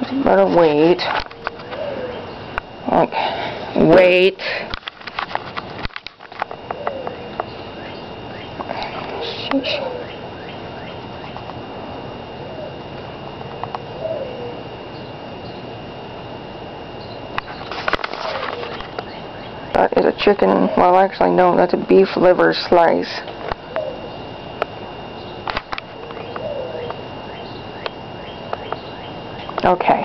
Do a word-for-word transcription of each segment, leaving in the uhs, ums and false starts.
Better wait. Like, wait. Sheesh. That is a chicken, well actually no, that's a beef liver slice. Okay.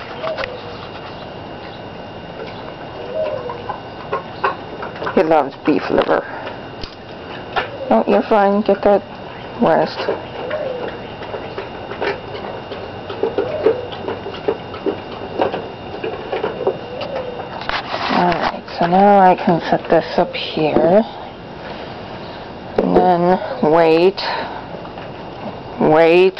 He loves beef liver. No, you're fine, get that rest. Alright, so now I can set this up here. And then wait. Wait.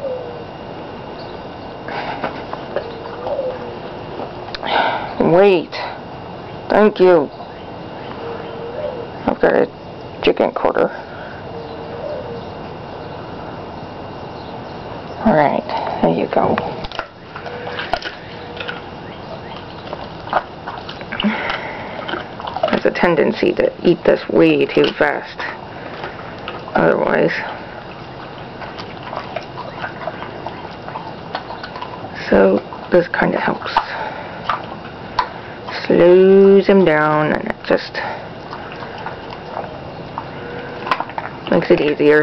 Wait. Thank you. I've got a chicken quarter. Alright, there you go. There's a tendency to eat this way too fast. Otherwise. So, this kind of helps. Slows him down and it just makes it easier.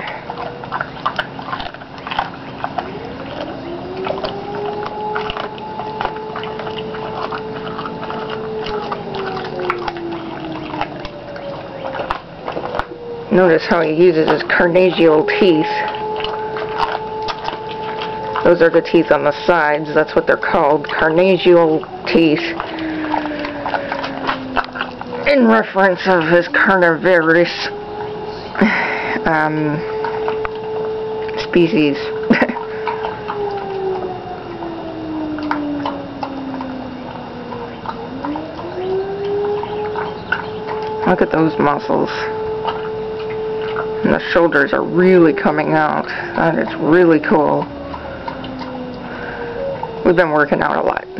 Notice how he uses his carnagial teeth. Those are the teeth on the sides, that's what they're called, carnagial teeth. In reference of his carnivorous um, species. Look at those muscles. And the shoulders are really coming out. That is really cool. We've been working out a lot.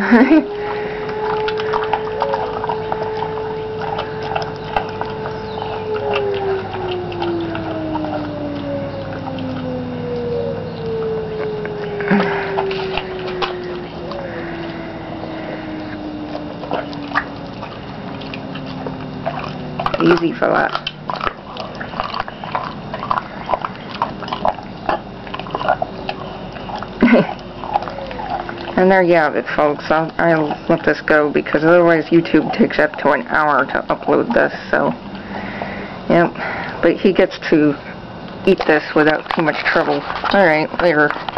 Easy fella. And there you have it, folks. I'll, I'll let this go because otherwise YouTube takes up to an hour to upload this. So, yep. But he gets to eat this without too much trouble. Alright, later.